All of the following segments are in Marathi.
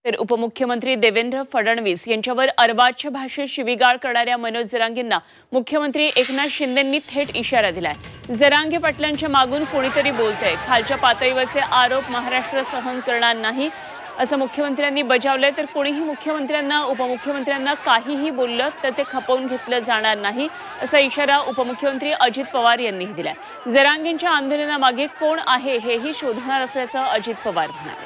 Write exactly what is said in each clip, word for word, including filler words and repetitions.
तर उपमुख्यमंत्री देवेंद्र फडणवीस यांच्यावर अर्वाच्य भाषेत शिवीगाळ करणाऱ्या मनोज जरांगेंना मुख्यमंत्री एकनाथ शिंदेंनी थेट इशारा दिलाय। जरांगे पाटलांच्या मागून कोणीतरी बोलतंय, खालच्या पातळीवरचे आरोप महाराष्ट्र सहन करणार नाही असं मुख्यमंत्र्यांनी बजावलंय। तर कोणीही मुख्यमंत्र्यांना उपमुख्यमंत्र्यांना काहीही बोललं तर ते खपवून घेतलं जाणार नाही असा इशारा उपमुख्यमंत्री अजित पवार यांनी दिलाय। जरांगेंच्या आंदोलनामागे कोण आहे हेही शोधणार असल्याचं अजित पवार म्हणाले।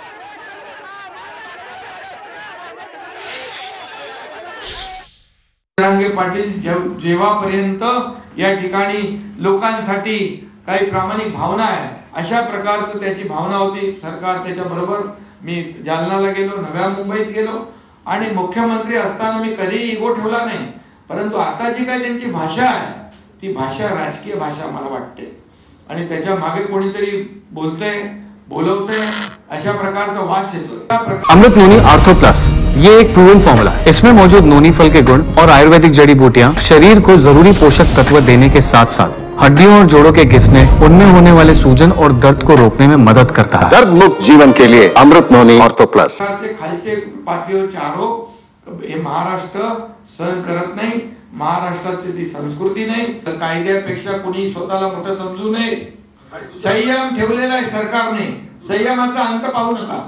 जरांगे पाटील जेव्हापर्यंत या ठिकाणी लोकांसाठी काही प्रामाणिक भावना आहे अशा प्रकारचं त्याची भावना होती, सरकार त्याच्या बरोबर मी जालनाला गेलो, नव्या मुंबईत गेलो आणि मुख्यमंत्री असताना मी कधीही इगो ठेवला नाही। परंतु आता जी काही त्यांची भाषा आहे ती भाषा राजकीय भाषा मला वाटते आणि त्याच्या मागे कोणीतरी बोलतंय, बोलवतंय, अशा प्रकारचा वास येतो। अमृत नोनी आर्थो प्लस ये एक प्रूवन फॉर्मूला है। इसमें मौजूद नोनी फल के गुण और आयुर्वेदिक जड़ी बूटियां शरीर को जरूरी पोषक तत्व देने के साथ साथ हड्डियों और जोड़ों के घिसने, उनमें होने वाले सूजन और दर्द को रोकने में मदद करता है। दर्द मुक्त जीवन के लिए अमृत नोनी आर्थो प्लस। खालचे पातळीवरचे आरोप हे महाराष्ट्र सहन करत नाही, महाराष्ट्राची ती संस्कृती नाही। कायद्यापेक्षा कोणी स्वतःला मोठं समजू नये। संयम ठेवलेला आहे सरकारने, संयमाचा अंत पाहू नका।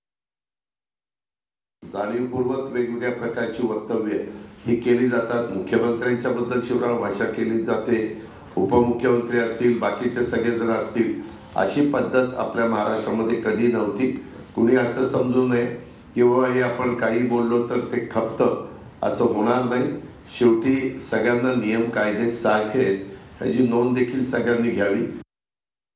जाणीवपूर्वक वेगवेगळ्या प्रकारची वक्तव्य ही केली जातात। मुख्यमंत्र्यांच्या बद्दल शिवराळ भाषा केली जाते, उपमुख्यमंत्री असतील, बाकीचे सगळेजण असतील, अशी पद्धत आपल्या महाराष्ट्रामध्ये कधी नव्हती। कुणी असं समजू नये किंवा हे आपण काही बोललो तर ते खपतं, असं होणार नाही। शेवटी सगळ्यांना नियम कायदे सारखे आहेत, याची नोंद देखील सगळ्यांनी घ्यावी।